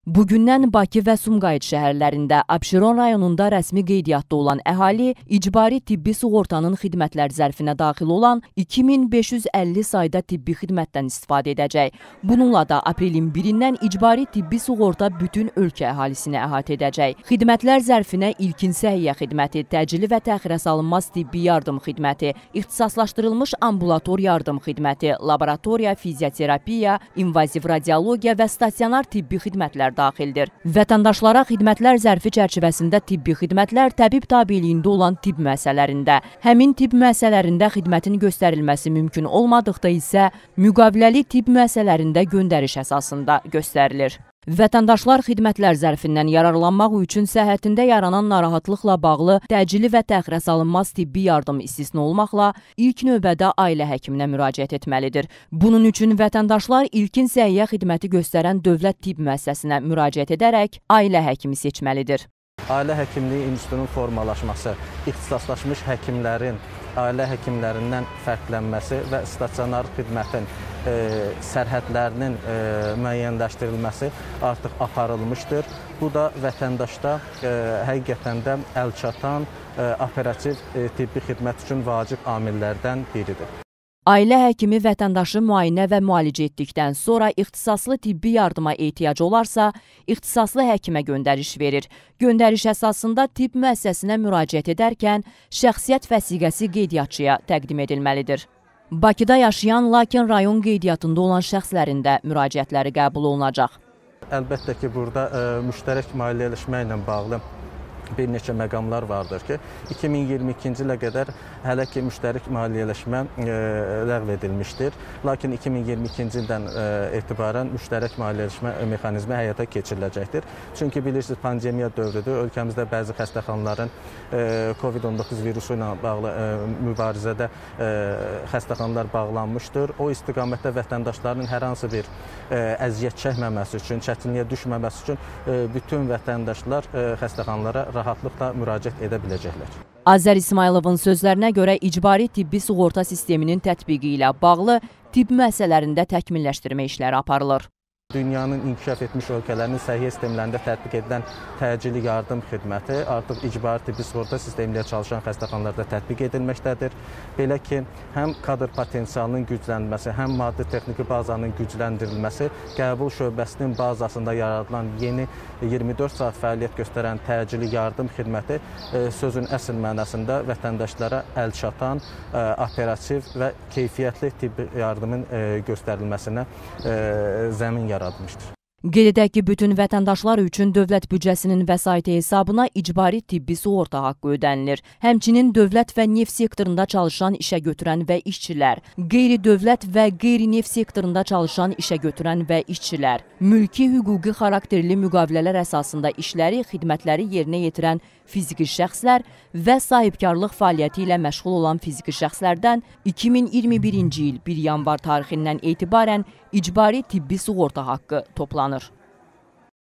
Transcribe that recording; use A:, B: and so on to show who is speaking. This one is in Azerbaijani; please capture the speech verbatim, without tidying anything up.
A: Bugündən Bakı və Sumqayıt şəhərlərində, Abşeron rayonunda rəsmi qeydiyyatda olan əhali icbari tibbi sığortanın xidmətlər zərfinə daxil olan iki min beş yüz əlli sayda tibbi xidmətdən istifadə edəcək. Bununla da aprelin birindən icbari tibbi sığorta bütün ölkə əhalisini əhatə edəcək. Xidmətlər zərfinə ilkin səhiyyə xidməti, təcili və təxirə salınmaz tibbi yardım xidməti, ixtisaslaşdırılmış ambulator yardım xidməti, laboratoriya, fizioterapiya, invaziv radiologiya və stasionar tibbi xidmətlər daxildir. Vətəndaşlara xidmətlər zərfi çərçivəsində tibbi xidmətlər təbib tabeliyində olan tibb müəssisələrində, həmin tibb müəssisələrində xidmətin göstərilməsi mümkün olmadıqda isə müqaviləli tibb müəssisələrində göndəriş əsasında göstərilir. Vətəndaşlar xidmətlər zərfindən yararlanmaq üçün səhhətində yaranan narahatlıqla bağlı təcili və təxirə salınmaz tibbi yardım istisna olmaqla ilk növbədə ailə həkiminə müraciət etməlidir. Bunun üçün vətəndaşlar ilkin səhiyyə xidməti göstərən dövlət tibb müəssisəsinə müraciət edərək ailə həkimi seçməlidir.
B: Ailə həkimliyi institutunun formalaşması, ixtisaslaşmış həkimlərin ailə həkimlərindən fərqlənməsi və stasionar xidmətin e, sərhədlərinin e, müəyyənləşdirilməsi artıq aparılmışdır. Bu da vətəndaşda e, həqiqətən də əlçatan e, operativ e, tibbi xidmət üçün vacib amillərdən biridir.
A: Ailə həkimi vətəndaşı müayinə və müalicə etdikdən sonra ixtisaslı tibbi yardıma ehtiyac olarsa, ixtisaslı həkimə göndəriş verir. Göndəriş əsasında tibb müəssisəsinə müraciət edərkən şəxsiyyət vəsiqəsi qeydiyyatçıya təqdim edilməlidir. Bakıda yaşayan, lakin rayon qeydiyyatında olan şəxslərin də müraciətləri qəbul olunacaq.
B: Əlbəttə ki, burada e, müştərək maliyyələşmə ilə bağlı bir neçə məqamlar vardır ki, iki min iyirmi ikinci ilə qədər hələ ki müştərək maliyyələşmə e, ləğv edilmişdir. Lakin iki min iyirmi ikinci ildən e, etibarən müştərək maliyyələşmə mexanizmi həyata keçiriləcəkdir. Çünki bilirsiniz, pandemiya dövrüdür. Ölkəmizdə bəzi xəstəxanaların e, kovid on doqquz virusu ilə bağlı e, mübarizədə e, xəstəxanalar bağlanmışdır. O istiqamətdə vətəndaşların hər hansı bir e, əziyyət çəkməməsi üçün, çətinliyə düşməməsi üçün e, bütün vətəndaşlar e, xəstəxanalara rahatlıqla müraciət edə biləcəklər.
A: Azər İsmayılovun sözlərinə görə icbari tibbi sığorta sisteminin tətbiqi ilə bağlı tibb müəssisələrində təkmilləşdirmə işləri aparılır.
B: Dünyanın inkişaf etmiş ölkələrinin səhiyyə sistemlərində tətbiq edilən təcili yardım xidməti artıq icbari tibbi sığorta sistemi ilə çalışan xəstəxanalarda tətbiq edilməkdədir. Belə ki, həm kadr potensialının güclənməsi, həm maddi-texniki bazanın gücləndirilməsi, qəbul şöbəsinin bazasında yaradılan yeni iyirmi dörd saat fəaliyyət göstərən təcili yardım xidməti sözün əsl mənasında vətəndaşlara əlçatan, operativ və keyfiyyətli tibbi yardımın göstərilməsinə zəmin yaradılmışdır.
A: Qeyd edək ki, bütün vətəndaşlar üçün dövlət büdcəsinin vəsaiti hesabına icbari tibbi sığorta haqqı ödənilir. Həmçinin dövlət və neft sektorunda çalışan işə götürən və işçilər, qeyri-dövlət və qeyri-neft sektorunda çalışan işə götürən və işçilər, mülki hüquqi xarakterli müqavilələr əsasında işləri, xidmətləri yerinə yetirən fiziki şəxslər və sahibkarlıq fəaliyyəti ilə məşğul olan fiziki şəxslərdən iki min iyirmi birinci il bir yanvar tarixindən etibarən icbari tibbi sığorta haqqı toplanır.